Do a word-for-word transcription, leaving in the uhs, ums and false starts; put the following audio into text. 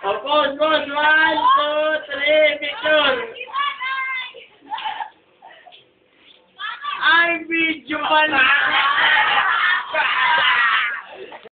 O, pause, pause. One, two, three, picture. Ay, video pala.